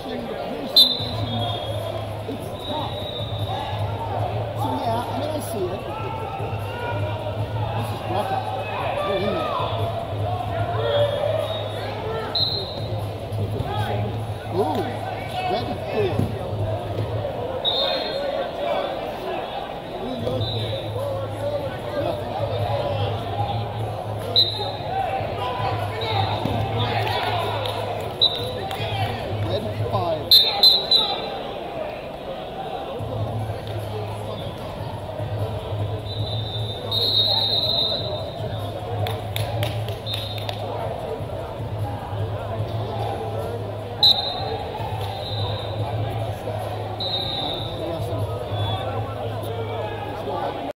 simulation, the peer simulation, it's tough. So yeah, I mean, I see it. This is Brecca. They're in there. Ooh, red and 4.